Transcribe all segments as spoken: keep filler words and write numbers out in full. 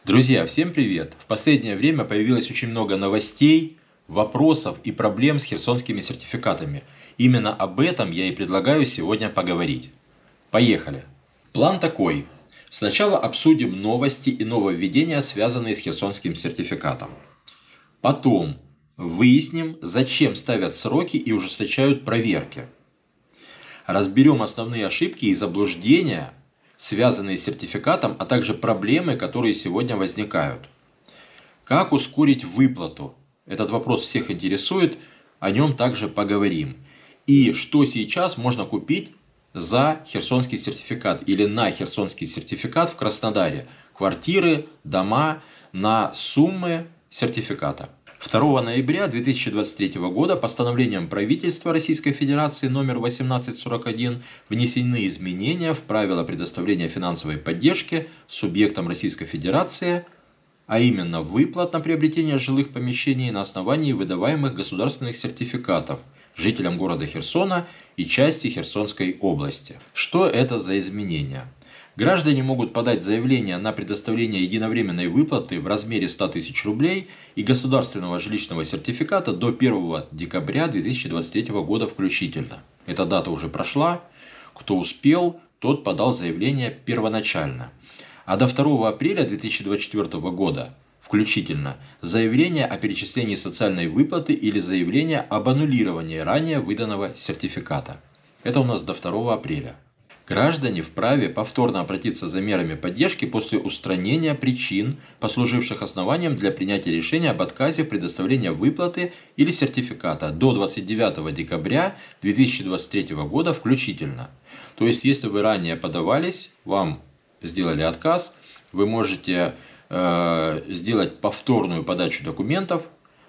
Друзья, всем привет! В последнее время появилось очень много новостей, вопросов и проблем с херсонскими сертификатами. Именно об этом я и предлагаю сегодня поговорить. Поехали! План такой. Сначала обсудим новости и нововведения, связанные с херсонским сертификатом. Потом выясним, зачем ставят сроки и ужесточают проверки. Разберем основные ошибки и заблуждения, связанные с сертификатом, а также проблемы, которые сегодня возникают. Как ускорить выплату? Этот вопрос всех интересует, о нем также поговорим. И что сейчас можно купить за херсонский сертификат или на херсонский сертификат в Краснодаре? Квартиры, дома на суммы сертификата. второго ноября две тысячи двадцать третьего года постановлением правительства Российской Федерации номер восемнадцать сорок один внесены изменения в правила предоставления финансовой поддержки субъектам Российской Федерации, а именно выплат на приобретение жилых помещений на основании выдаваемых государственных сертификатов жителям города Херсона и части Херсонской области. Что это за изменения? Граждане могут подать заявление на предоставление единовременной выплаты в размере ста тысяч рублей и государственного жилищного сертификата до первого декабря две тысячи двадцать третьего года включительно. Эта дата уже прошла. Кто успел, тот подал заявление первоначально. А до второго апреля две тысячи двадцать четвёртого года включительно заявление о перечислении социальной выплаты или заявление об аннулировании ранее выданного сертификата. Это у нас до второго апреля. Граждане вправе повторно обратиться за мерами поддержки после устранения причин, послуживших основанием для принятия решения об отказе в предоставлении выплаты или сертификата до двадцать девятого декабря две тысячи двадцать третьего года включительно. То есть, если вы ранее подавались, вам сделали отказ, вы можете э, сделать повторную подачу документов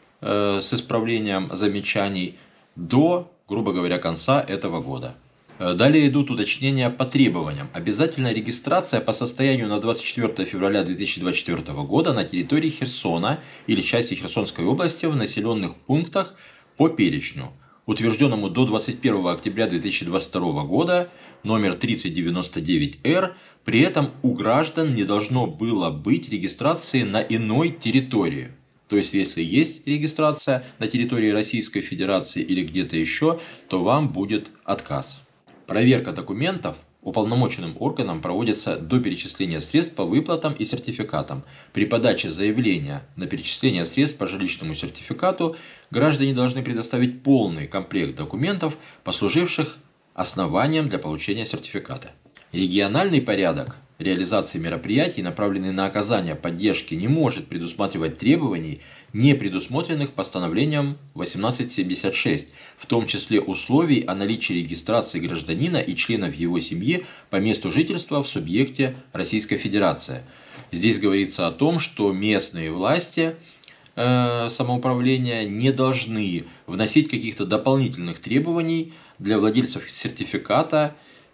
э, с исправлением замечаний до, грубо говоря, конца этого года. Далее идут уточнения по требованиям. Обязательная регистрация по состоянию на двадцать четвёртое февраля две тысячи двадцать четвёртого года на территории Херсона или части Херсонской области в населенных пунктах по перечню, утвержденному до двадцать первого октября две тысячи двадцать второго года, номер тридцать девяносто девять эр. При этом у граждан не должно было быть регистрации на иной территории. То есть, если есть регистрация на территории Российской Федерации или где-то еще, то вам будет отказ. Проверка документов уполномоченным органом проводится до перечисления средств по выплатам и сертификатам. При подаче заявления на перечисление средств по жилищному сертификату граждане должны предоставить полный комплект документов, послуживших основанием для получения сертификата. Региональный порядок реализации мероприятий, направленный на оказание поддержки, не может предусматривать требований, не предусмотренных постановлением восемнадцать семьдесят шесть, в том числе условий о наличии регистрации гражданина и членов его семьи по месту жительства в субъекте Российской Федерации. Здесь говорится о том, что местные власти э, самоуправления не должны вносить каких-то дополнительных требований для владельцев сертификата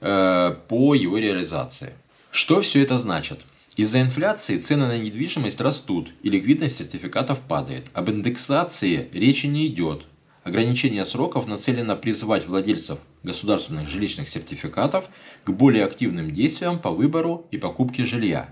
э, по его реализации. Что все это значит? Из-за инфляции цены на недвижимость растут и ликвидность сертификатов падает. Об индексации речи не идет. Ограничение сроков нацелено призвать владельцев государственных жилищных сертификатов к более активным действиям по выбору и покупке жилья.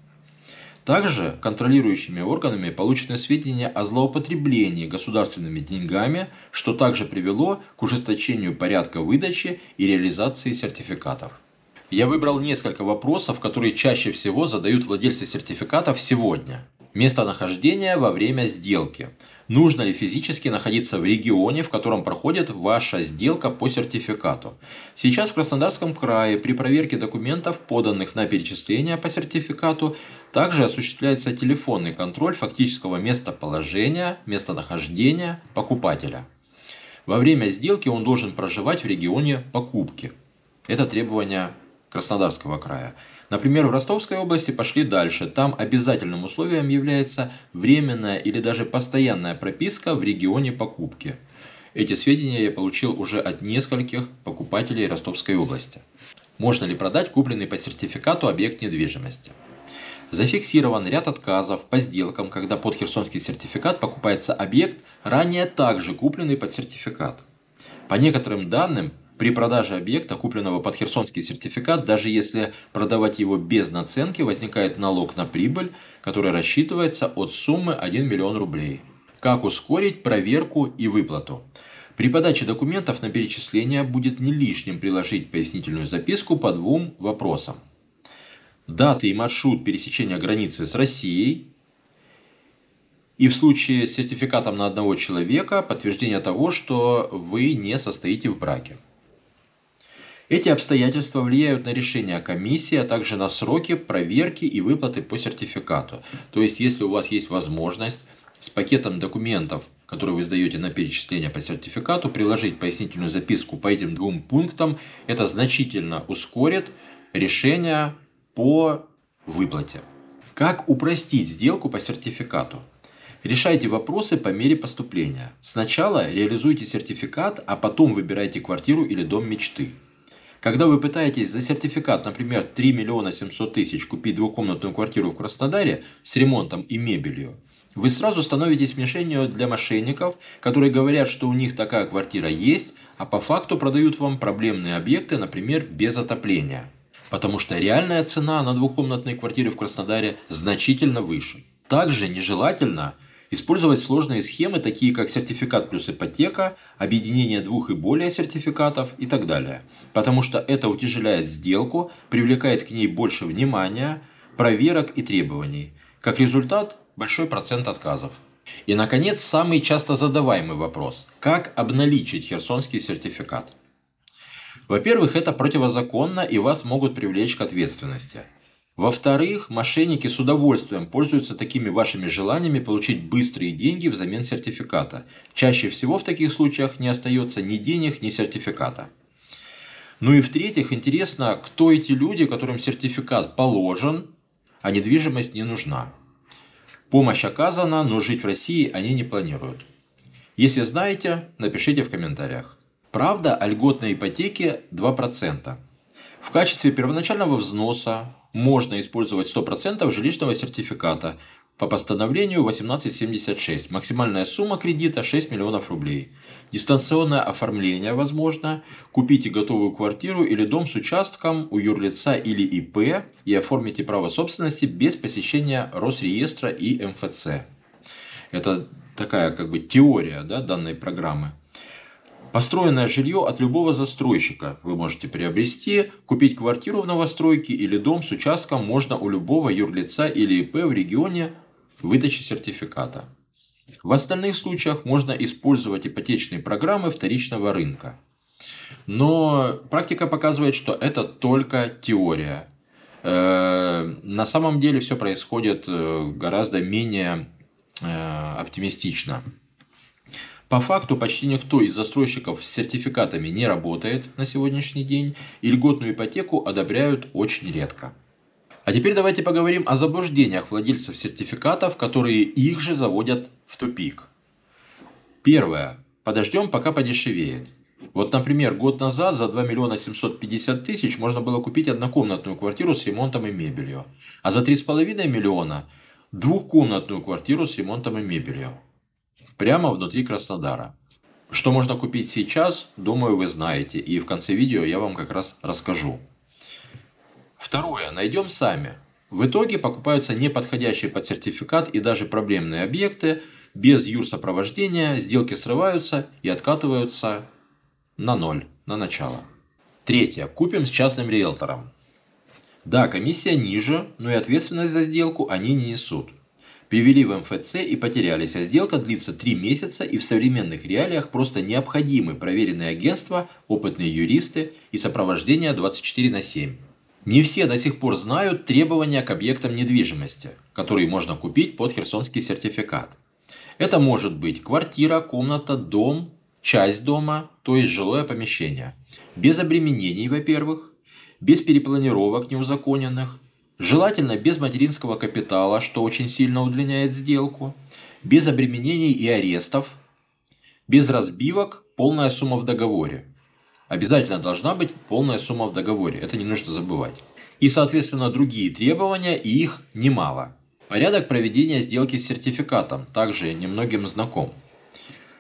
Также контролирующими органами получены сведения о злоупотреблении государственными деньгами, что также привело к ужесточению порядка выдачи и реализации сертификатов. Я выбрал несколько вопросов, которые чаще всего задают владельцы сертификатов сегодня. Местонахождение во время сделки. Нужно ли физически находиться в регионе, в котором проходит ваша сделка по сертификату? Сейчас в Краснодарском крае при проверке документов, поданных на перечисление по сертификату, также осуществляется телефонный контроль фактического местоположения, местонахождения покупателя. Во время сделки он должен проживать в регионе покупки. Это требование Краснодарского края. Например, в Ростовской области пошли дальше. Там обязательным условием является временная или даже постоянная прописка в регионе покупки. Эти сведения я получил уже от нескольких покупателей Ростовской области. Можно ли продать купленный по сертификату объект недвижимости? Зафиксирован ряд отказов по сделкам, когда под херсонский сертификат покупается объект, ранее также купленный под сертификат. По некоторым данным, При продаже объекта, купленного под херсонский сертификат, даже если продавать его без наценки, возникает налог на прибыль, который рассчитывается от суммы один миллион рублей. Как ускорить проверку и выплату? При подаче документов на перечисление будет не лишним приложить пояснительную записку по двум вопросам. Даты и маршрут пересечения границы с Россией. И в случае с сертификатом на одного человека подтверждение того, что вы не состоите в браке. Эти обстоятельства влияют на решение комиссии, а также на сроки проверки и выплаты по сертификату. То есть, если у вас есть возможность с пакетом документов, которые вы сдаете на перечисление по сертификату, приложить пояснительную записку по этим двум пунктам, это значительно ускорит решение по выплате. Как упростить сделку по сертификату? Решайте вопросы по мере поступления. Сначала реализуйте сертификат, а потом выбирайте квартиру или дом мечты. Когда вы пытаетесь за сертификат, например, три миллиона семьсот тысяч купить двухкомнатную квартиру в Краснодаре с ремонтом и мебелью, вы сразу становитесь мишенью для мошенников, которые говорят, что у них такая квартира есть, а по факту продают вам проблемные объекты, например, без отопления. Потому что реальная цена на двухкомнатные квартиры в Краснодаре значительно выше. Также нежелательно использовать сложные схемы, такие как сертификат плюс ипотека, объединение двух и более сертификатов и так далее. Потому что это утяжеляет сделку, привлекает к ней больше внимания, проверок и требований. Как результат, большой процент отказов. И, наконец, самый часто задаваемый вопрос. Как обналичить херсонский сертификат? Во-первых, это противозаконно и вас могут привлечь к ответственности. Во-вторых, мошенники с удовольствием пользуются такими вашими желаниями получить быстрые деньги взамен сертификата. Чаще всего в таких случаях не остается ни денег, ни сертификата. Ну и в-третьих, интересно, кто эти люди, которым сертификат положен, а недвижимость не нужна. Помощь оказана, но жить в России они не планируют. Если знаете, напишите в комментариях. Правда о льготной ипотеке два процента. В качестве первоначального взноса можно использовать сто процентов жилищного сертификата по постановлению восемнадцать семьдесят шесть. Максимальная сумма кредита шесть миллионов рублей. Дистанционное оформление возможно. Купите готовую квартиру или дом с участком у юрлица или ИП и оформите право собственности без посещения Росреестра и эм эф цэ. Это такая как бы теория, да, данной программы. Построенное жилье от любого застройщика вы можете приобрести. Купить квартиру в новостройке или дом с участком можно у любого юрлица или ИП в регионе выдачи сертификата. В остальных случаях можно использовать ипотечные программы вторичного рынка. Но практика показывает, что это только теория. На самом деле все происходит гораздо менее оптимистично. По факту почти никто из застройщиков с сертификатами не работает на сегодняшний день, и льготную ипотеку одобряют очень редко. А теперь давайте поговорим о заблуждениях владельцев сертификатов, которые их же заводят в тупик. Первое. Подождем, пока подешевеет. Вот, например, год назад за два миллиона семьсот пятьдесят тысяч можно было купить однокомнатную квартиру с ремонтом и мебелью, а за три с половиной миллиона двухкомнатную квартиру с ремонтом и мебелью. Прямо внутри Краснодара. Что можно купить сейчас, думаю, вы знаете. И в конце видео я вам как раз расскажу. Второе. Найдем сами. В итоге покупаются неподходящие под сертификат и даже проблемные объекты. Без юрсопровождения сделки срываются и откатываются на ноль, на начало. Третье. Купим с частным риэлтором. Да, комиссия ниже, но и ответственность за сделку они не несут. Привели в эм эф цэ и потерялись, а сделка длится три месяца, и в современных реалиях просто необходимы проверенные агентства, опытные юристы и сопровождение двадцать четыре на семь. Не все до сих пор знают требования к объектам недвижимости, которые можно купить под херсонский сертификат. Это может быть квартира, комната, дом, часть дома, то есть жилое помещение. Без обременений, во-первых, без перепланировок неузаконенных, желательно без материнского капитала, что очень сильно удлиняет сделку, без обременений и арестов, без разбивок, полная сумма в договоре. Обязательно должна быть полная сумма в договоре, это не нужно забывать. И, соответственно, другие требования, и их немало. Порядок проведения сделки с сертификатом также немногим знаком.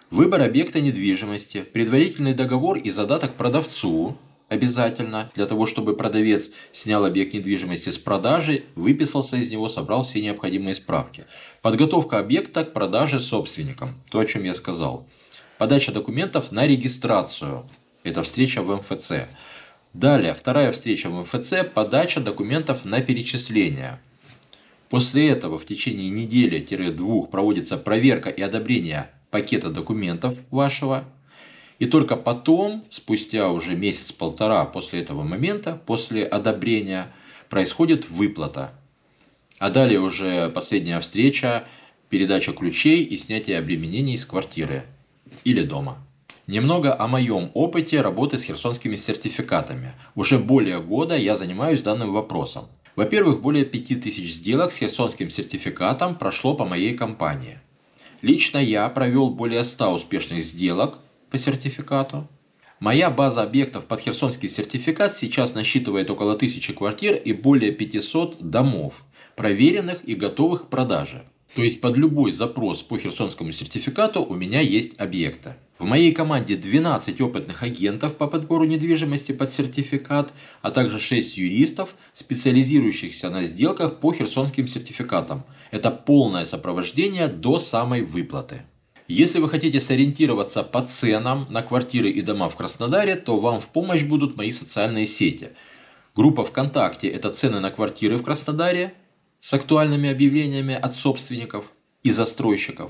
Выбор объекта недвижимости, предварительный договор и задаток продавцу обязательно, для того, чтобы продавец снял объект недвижимости с продажи, выписался из него, собрал все необходимые справки. Подготовка объекта к продаже собственникам, то, о чем я сказал. Подача документов на регистрацию, это встреча в эм эф цэ. Далее, вторая встреча в эм эф цэ, подача документов на перечисление. После этого в течение недели-двух проводится проверка и одобрение пакета документов вашего. И только потом, спустя уже месяц-полтора после этого момента, после одобрения, происходит выплата. А далее уже последняя встреча, передача ключей и снятие обременений с квартиры или дома. Немного о моем опыте работы с херсонскими сертификатами. Уже более года я занимаюсь данным вопросом. Во-первых, более пяти тысяч сделок с херсонским сертификатом прошло по моей компании. Лично я провел более ста успешных сделок по сертификату. Моя база объектов под херсонский сертификат сейчас насчитывает около тысячи квартир и более пятисот домов, проверенных и готовых к продаже. То есть под любой запрос по херсонскому сертификату у меня есть объекты. В моей команде двенадцать опытных агентов по подбору недвижимости под сертификат, а также шесть юристов, специализирующихся на сделках по херсонским сертификатам. Это полное сопровождение до самой выплаты. Если вы хотите сориентироваться по ценам на квартиры и дома в Краснодаре, то вам в помощь будут мои социальные сети. Группа ВКонтакте – это цены на квартиры в Краснодаре с актуальными объявлениями от собственников и застройщиков.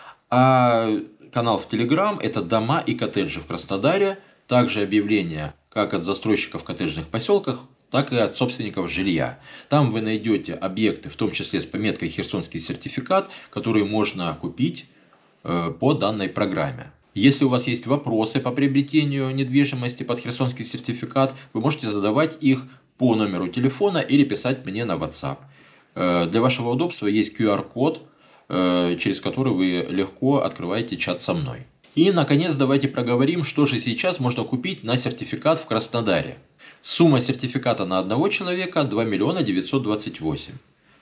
А канал в Телеграм – это дома и коттеджи в Краснодаре. Также объявления как от застройщиков в коттеджных поселках, так и от собственников жилья. Там вы найдете объекты, в том числе с пометкой «Херсонский сертификат», которые можно купить по данной программе. Если у вас есть вопросы по приобретению недвижимости под херсонский сертификат, вы можете задавать их по номеру телефона или писать мне на WhatsApp. Для вашего удобства есть ку ар код, через который вы легко открываете чат со мной. И, наконец, давайте проговорим, что же сейчас можно купить на сертификат в Краснодаре. Сумма сертификата на одного человека два миллиона девятьсот двадцать восемь.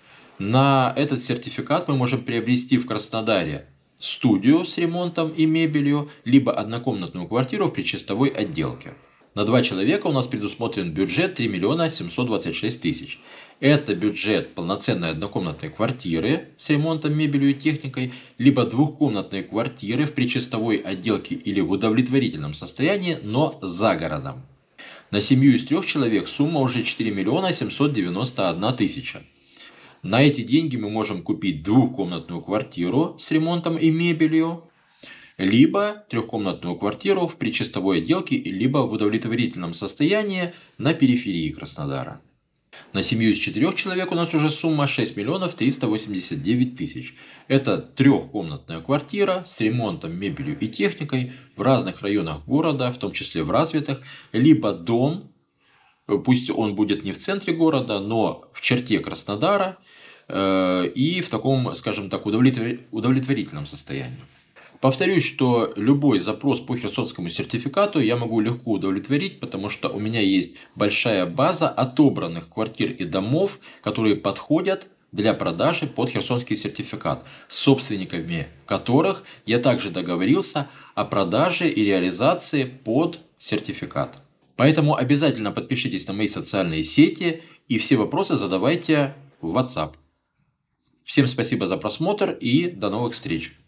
На этот сертификат мы можем приобрести в Краснодаре студию с ремонтом и мебелью, либо однокомнатную квартиру в причистовой отделке. На два человека у нас предусмотрен бюджет три миллиона семьсот двадцать шесть тысяч. Это бюджет полноценной однокомнатной квартиры с ремонтом, мебелью и техникой, либо двухкомнатной квартиры в причистовой отделке или в удовлетворительном состоянии, но за городом. На семью из трех человек сумма уже четыре миллиона семьсот девяносто одна тысяча. На эти деньги мы можем купить двухкомнатную квартиру с ремонтом и мебелью, либо трехкомнатную квартиру в причистовой отделке, либо в удовлетворительном состоянии на периферии Краснодара. На семью из четырех человек у нас уже сумма шесть миллионов триста восемьдесят девять тысяч. Это трехкомнатная квартира с ремонтом, мебелью и техникой в разных районах города, в том числе в развитых, либо дом, пусть он будет не в центре города, но в черте Краснодара э, и в таком, скажем так, удовлетворительном состоянии. Повторюсь, что любой запрос по херсонскому сертификату я могу легко удовлетворить, потому что у меня есть большая база отобранных квартир и домов, которые подходят для продажи под херсонский сертификат, с собственниками которых я также договорился о продаже и реализации под сертификат. Поэтому обязательно подпишитесь на мои социальные сети и все вопросы задавайте в WhatsApp. Всем спасибо за просмотр и до новых встреч!